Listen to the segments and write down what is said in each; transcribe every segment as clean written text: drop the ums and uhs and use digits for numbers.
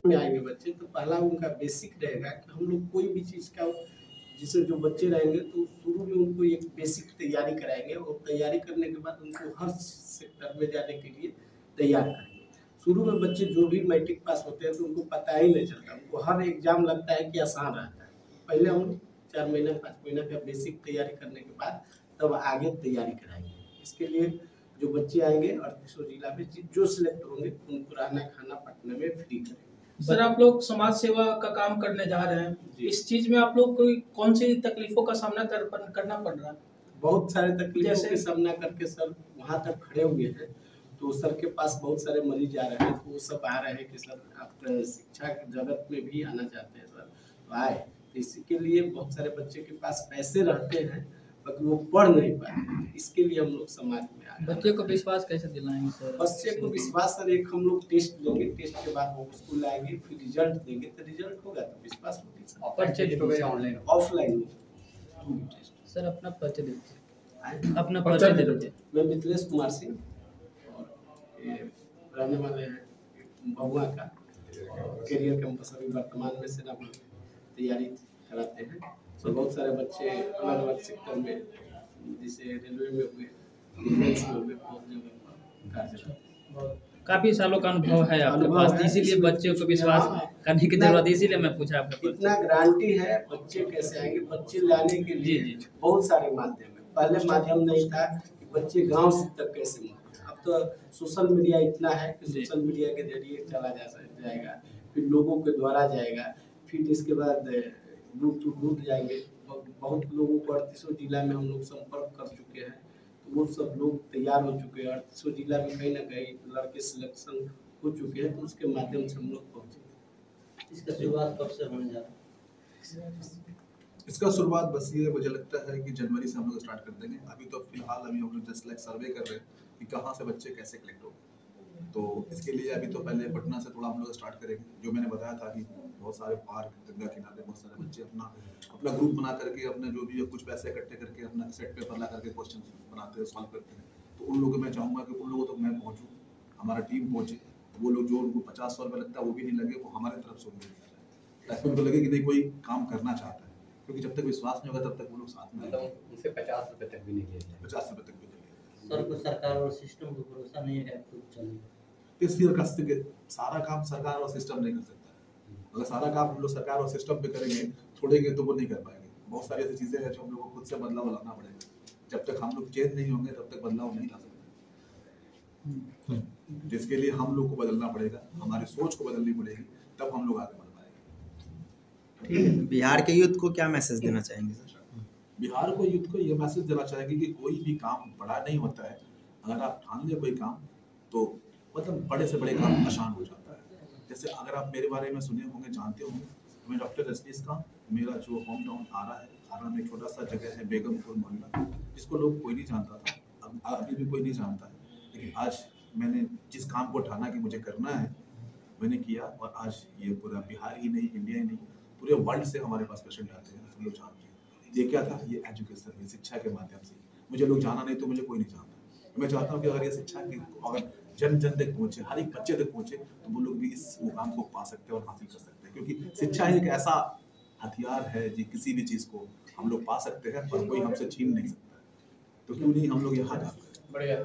में आएंगे बच्चे तो पहला उनका बेसिक रहेगा कि हम लोग कोई भी चीज़ का जिससे जो बच्चे रहेंगे तो शुरू में उनको एक बेसिक तैयारी कराएंगे और तैयारी करने के बाद उनको हर सेक्टर में जाने के लिए तैयार करेंगे। शुरू में बच्चे जो भी मैट्रिक पास होते हैं तो उनको पता ही नहीं चलता, उनको हर एग्जाम लगता है कि आसान रहता है। पहले हम 4 महीना 5 महीना का बेसिक तैयारी करने के बाद तब आगे तैयारी कराएंगे। इसके लिए जो बच्चे आएंगे 38 जिला में जो सिलेक्ट होंगे उनको रहना खाना पटना में फ्री करेंगे। सर आप लोग समाज सेवा का काम करने जा रहे हैं, इस चीज में आप लोग कोई कौन सी तकलीफों का सामना करना पड़ रहा है? बहुत सारे तकलीफों का सामना करके सर वहाँ तक खड़े हुए हैं। तो सर के पास बहुत सारे मरीज आ रहे हैं, तो वो सब आ रहे हैं कि सर आप शिक्षा के जगत में भी आना चाहते हैं सर, तो आए। तो इसी के लिए बहुत सारे बच्चे के पास पैसे रहते हैं बाकी वो पढ़ नहीं पाए, इसके लिए हम लोग समाज में आए। बच्चे को विश्वास कैसे दिलाएंगे सर? बच्चे को विश्वास सर एक हम लोग टेस्ट लेंगे, टेस्ट के बाद वो स्कूल आएंगे, फिर रिजल्ट देंगे, तो रिजल्ट होगा तो विश्वास होगी सर। परिचय ऑनलाइन ऑफलाइन सर अपना परिचय दीजिए। अपना परिचय दे दीजिए। मैं मिथिलेश कुमार सिंह और ये रहने वाले हैं बहुआ का, करियर कैंपस अभी वर्तमान में सेना तैयारी कराते हैं। तो बहुत सारे बच्चे अलग अलग सेक्टर में, जैसे रेलवे में हुए, डिफेंस में हुए, बहुत जगह कार्यरत। काफी सालों का अनुभव है आपके पास, इसीलिए बच्चों को विश्वास करने की जरूरत, इसीलिए मैं पूछा आपका। इतना गारंटी है बच्चे कैसे आएंगे, बच्चे लाने के लिए बहुत सारे माध्यम है। पहले माध्यम नहीं था कि बच्चे गांव से तक कैसे मिले, अब तो सोशल मीडिया इतना है कि सोशल मीडिया के जरिए चला जाएगा, फिर लोगों के द्वारा जाएगा, फिर इसके बाद दूर टू दूर जाएंगे। बहुत लोगों को 38 जिला में हम लोग संपर्क कर चुके हैं, तो वो सब लोग तैयार हो चुके हैं। 38 जिला में कहीं ना कहीं लड़के सिलेक्शन हो चुके हैं, तो उसके माध्यम से हम लोग पहुँचे। इसका शुरुआत कब से होने जा रहा है? इसका शुरुआत बस ये मुझे लगता है कि जनवरी से हम लोग स्टार्ट कर देंगे। अभी तो फिलहाल हम लोग जस्ट लाइक सर्वे कर रहे हैं कि कहाँ से बच्चे कैसे कलेक्ट हो। तो इसके लिए अभी तो पहले पटना से थोड़ा हम लोग स्टार्ट करेंगे। जो मैंने बताया था कि बहुत सारे पार्क, गंगा किनारे बहुत सारे बच्चे अपना ग्रुप बना करके अपने जो भी कुछ पैसे इकट्ठे करके अपना सेट पेपर ला करके क्वेश्चन बनाते हैं, सॉल्व करते हैं। तो उन लोगों को मैं चाहूँगा कि उन लोगों तक मैं पहुँचूँ, हमारा टीम पहुँचे। वो लोग जो उनको 50-100 रुपये लगता है वो भी नहीं लगे, वो हमारे तरफ से उनको दिया जाए, ताकि उनको लगे कि नहीं कोई काम करना चाहता है। क्योंकि जब तक विश्वास नहीं होगा तब तक वो लोग साथ में, मतलब उनसे 50 रुपये तक भी नहीं लिया जाए। 50 रुपये तक भी नहीं लिया। सर को सरकार और सिस्टम को भरोसा नहीं है कि चलेगा। सारा काम सरकार और सिस्टम नहीं कर सकता है। अगर सारा काम हम लोग सरकार और सिस्टम पे करेंगे छोड़ेंगे तो वो नहीं कर पाएंगे। बहुत सारी ऐसी चीजें हैं जो हम लोग को खुद से बदलाव लाना पड़ेगा। जब तक हम लोग चेंज नहीं होंगे तब तक बदलाव नहीं ला सकते। जिसके लिए हम लोग को बदलना पड़ेगा, हमारी सोच को बदलनी पड़ेगी, तब हम लोग आगे बढ़ पाएंगे। बिहार के यूथ को क्या मैसेज देना चाहेंगे सर? बिहार को यूथ को ये मैसेज देना चाहेंगे कि कोई भी काम बड़ा नहीं होता है। अगर आप ठान ले कोई काम तो मतलब बड़े से बड़े काम आसान हो जाता है। जैसे अगर आप मेरे बारे में सुने होंगे, जानते होंगे, मैं डॉक्टर रजनीश का, मेरा जो होम टाउन आरा है, आरा में छोटा सा जगह है बेगमपुर मोहल्ला, जिसको लोग कोई नहीं जानता था, अभी भी कोई नहीं जानता है। लेकिन आज मैंने जिस काम को ठाना कि मुझे करना है, मैंने किया, और आज ये पूरा बिहार ही नहीं, इंडिया ही नहीं, पूरे वर्ल्ड से हमारे पास पेशेंट आते हैं, सब लोग जानते हैं। ये क्या था? ये एजुकेशन, ये शिक्षा के माध्यम से। मुझे लोग जाना नहीं तो मुझे कोई नहीं जानता। मैं चाहता हूँ कि अगर ये शिक्षा की अगर जन जन तक पहुँचे, हर एक बच्चे तक पहुँचे, तो वो लोग भी इस मुकाम को पा सकते हैं और हासिल कर सकते हैं। क्योंकि शिक्षा एक ऐसा हथियार है जो किसी भी चीज़ को हम लोग पा सकते हैं और कोई हमसे छीन नहीं सकता। तो क्यों नहीं हम लोग यहाँ जाते हैं। बढ़िया।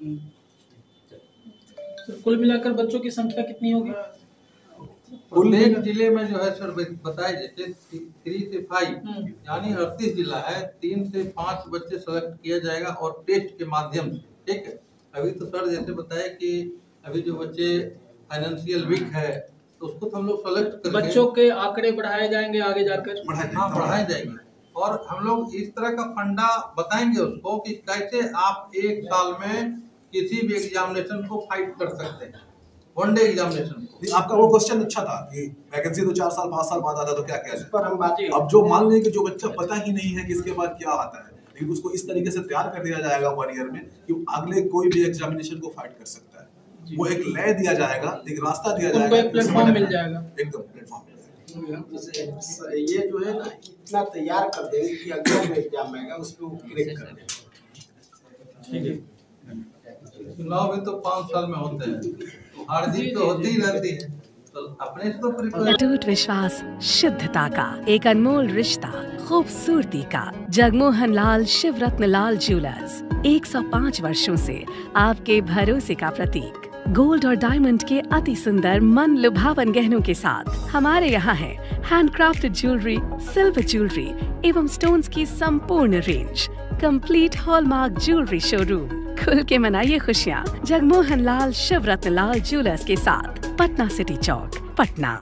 तो कुल मिलाकर बच्चों की संख्या कितनी होगी? प्रत्येक जिले में जो है सर बताए, जैसे 3 से 5 यानी 38 जिला है, 3 से 5 बच्चे सेलेक्ट किया जाएगा और टेस्ट के माध्यम से। ठीक है, अभी तो सर जैसे बताया कि अभी जो बच्चे फाइनेंशियल वीक है तो उसको तो हम लोग सेलेक्ट करके बच्चों के आंकड़े बढ़ाए जाएंगे आगे जाकर। हाँ, बढ़ाए जाएंगे। और हम लोग इस तरह का फंडा बताएंगे उसको कि कैसे आप एक साल में किसी भी एग्जामिनेशन को फाइट कर सकते हैं, वनडे एग्जामिनेशन को। आपका वो क्वेश्चन अच्छा था कि वैकेंसी तो 4 साल 5 साल बाद आता तो क्या किया जाए। पर हम बात अब जो मान लें कि जो बच्चा पता ही नहीं है कि इसके बाद क्या आता है, लेकिन उसको इस तरीके से तैयार कर दिया जाएगा 1 ईयर में कि अगले कोई भी एग्जामिनेशन को फाइट कर सकता है। वो एक लय दिया जाएगा, एक रास्ता दिया जाएगा, एक प्लेटफॉर्म मिल जाएगा, एकदम प्लेटफॉर्म मिल जाएगा। ये जो है ना इतना तैयार कर देंगे कि अगला जो एग्जाम आएगा उस पर वो क्रैक कर देंगे। ठीक है। चुनाव भी तो 5 साल में होते हैं, हार जीत तो होती ही रहती है। तो अपने से तो प्रिपेयर अटूट विश्वास, शुद्धता का एक अनमोल रिश्ता, खूबसूरती का। जगमोहन लाल शिवरत्न लाल ज्वेलर्स 105 वर्षों से आपके भरोसे का प्रतीक। गोल्ड और डायमंड के अति सुंदर मन लुभावन गहनों के साथ हमारे यहाँ है हैंडक्राफ्टेड ज्वेलरी, सिल्वर ज्वेलरी एवं स्टोन्स की संपूर्ण range. Complete hallmark jewellery showroom. खुल के मनाइए खुशियाँ जगमोहन लाल शिवरत्न लाल ज्वेलर्स के साथ, पटना सिटी चौक, पटना।